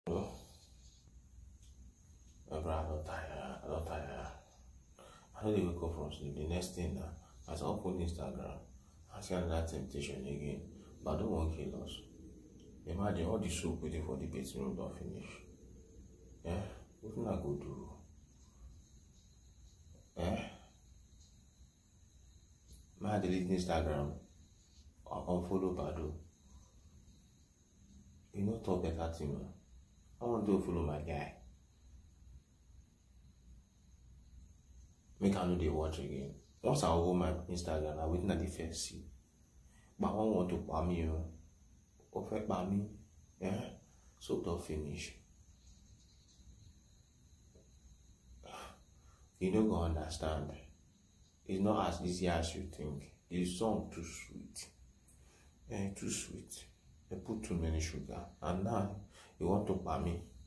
Oh, bro, I don't tire. I don't tire. I know they wake up from sleep. The next thing now, as I open Instagram, I see another temptation again. But I don't want to kill us. Imagine all the soap waiting for the bedroom don't finish. Eh? What I go do? Eh? May I delete Instagram or unfollow Bado? You know talk better thing, man. I want to follow my guy. Make I know they watch again. Once I hold my Instagram, I wait at the first see. But I want to buy me, offer by me. Yeah? So don't finish. You don't go understand. It's not as easy as you think. The song too sweet. Too sweet. They put too many sugar. And now you want to buy me.